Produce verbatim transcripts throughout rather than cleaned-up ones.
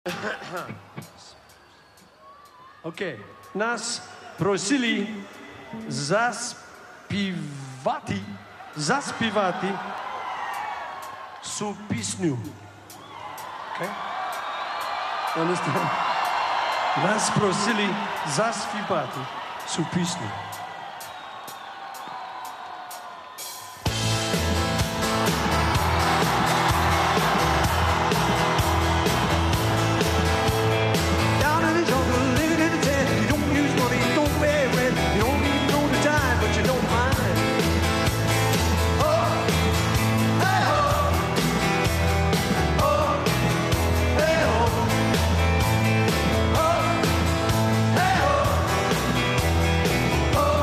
Окей. Нас просили заспівати, заспівати цю пісню. Окей? Understand? Нас просили заспівати цю пісню. Oh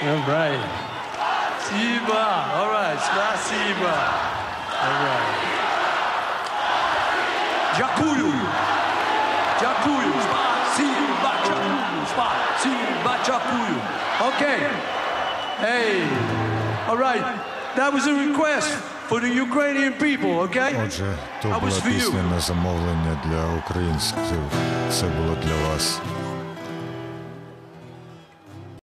All right. Спасибо. All right. Спасибо. All right. Дякую. Дякую. Спасибо. Дякую. Спасибо. Дякую. Okay. Hey. All right. That was a request for the Ukrainian people, okay? Отже, то That була was for you. пісня на замовлення для українців. Це було для вас.